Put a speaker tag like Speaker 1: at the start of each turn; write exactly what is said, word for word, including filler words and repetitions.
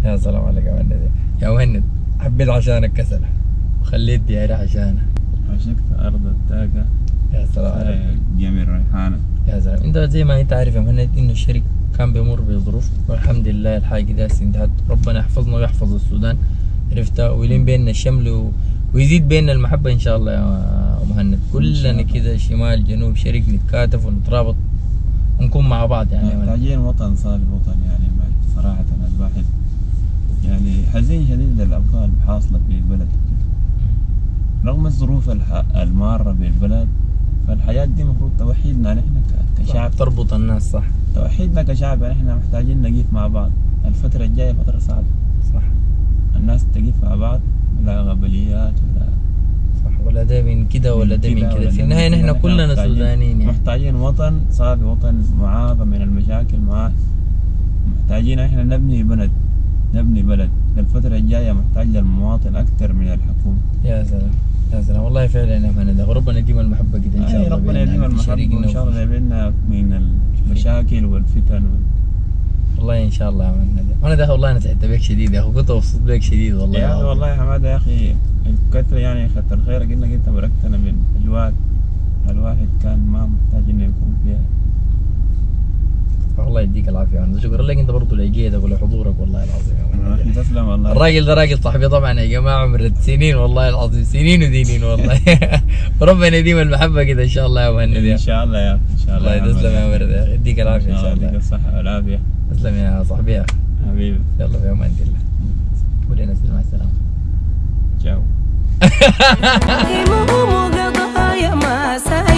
Speaker 1: يا سلام عليك يا مهند. يا مهند حبيت عشانك كسلة وخليت دياري عشانها.
Speaker 2: عشقت أرض التاقة.
Speaker 1: يا سلام عليك.
Speaker 2: جميل ريحانة.
Speaker 1: يا سلام. انت زي ما انت عارف يا مهند انه الشريك كان بيمر بظروف والحمد لله الحاجة دي انتهت. ربنا يحفظنا ويحفظ السودان عرفتها ويلين بيننا الشمل و... ويزيد بيننا المحبة ان شاء الله يا مهند. كلنا كده شمال جنوب شريك نتكاتف ونترابط ونكون مع بعض يعني.
Speaker 2: محتاجين وطن صافي وطن يعني صراحة. الواحد يعني حزين شديد للأوضاع الحاصلة في البلد رغم الظروف المارة بالبلد. فالحياة دي المفروض توحيدنا نحن كشعب،
Speaker 1: تربط الناس. صح،
Speaker 2: توحيدنا كشعب. نحن محتاجين نقيف مع بعض. الفترة الجاية فترة صعبة.
Speaker 1: صح،
Speaker 2: الناس تقيف مع بعض لا قبليات ولا
Speaker 1: صح، ولا ده من كده ولا ده من كده. في النهاية نحن كلنا سودانيين يعني.
Speaker 2: محتاجين وطن صافي، وطن معافى من المشاكل. معاه محتاجين احنا نبني بلد، نبني بلد. الفترة الجاية محتاج للمواطن أكثر من الحكومة.
Speaker 1: يا سلام يا سلام والله فعلا يا مهند. وربنا يديم المحبة كده إن شاء الله.
Speaker 2: ربنا يديم المحبة وإن شاء الله يبعدنا من المشاكل والفتن وال...
Speaker 1: والله إن شاء الله يا مهند. أنا ده والله أنا سعدت بك شديد يا أخي، كنت مبسوط بك شديد والله
Speaker 2: يا أخي. والله يا حمادة يا أخي الكثرة يعني كثر خيرك إنك أنت بركتنا من أجواء الواحد كان ما محتاج إنه يكون فيها.
Speaker 1: الله يديك العافية. أنا شكرا لك أنت برضه لجيتك ولحضورك والله العظيم يا
Speaker 2: مهند. تسلم والله.
Speaker 1: الراجل ده راجل صاحبي طبعا يا جماعة، عمرت سنين والله العظيم، سنين ودينين والله. وربنا يديم المحبة كده إن شاء الله يا مهند.
Speaker 2: إن شاء الله يا أخي إن شاء الله.
Speaker 1: الله تسلم يا مهند يا أخي. يديك العافية إن شاء الله.
Speaker 2: يديك الصحة والعافية.
Speaker 1: تسلم يا صاحبي يا
Speaker 2: حبيبي.
Speaker 1: يلا في أمان الله. قول لنا مع السلامة.
Speaker 2: تشاو.